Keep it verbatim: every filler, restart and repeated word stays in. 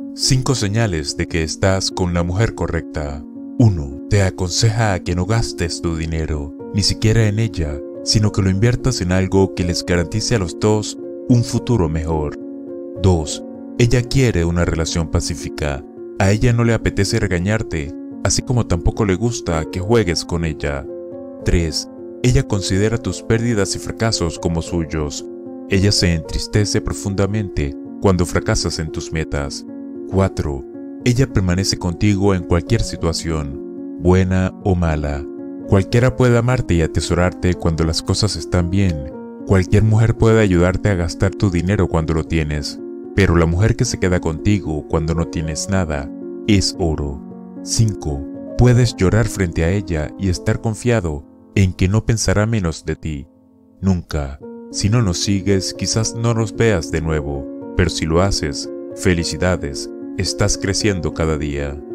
cinco señales de que estás con la mujer correcta. uno. Te aconseja a que no gastes tu dinero, ni siquiera en ella, sino que lo inviertas en algo que les garantice a los dos un futuro mejor. dos. Ella quiere una relación pacífica. A ella no le apetece regañarte, así como tampoco le gusta que juegues con ella. tres. Ella considera tus pérdidas y fracasos como suyos. Ella se entristece profundamente cuando fracasas en tus metas. cuatro. Ella permanece contigo en cualquier situación, buena o mala. Cualquiera puede amarte y atesorarte cuando las cosas están bien. Cualquier mujer puede ayudarte a gastar tu dinero cuando lo tienes, pero la mujer que se queda contigo cuando no tienes nada es oro. cinco. Puedes llorar frente a ella y estar confiado en que no pensará menos de ti. Nunca. Si no nos sigues, quizás no nos veas de nuevo, pero si lo haces, felicidades, estás creciendo cada día.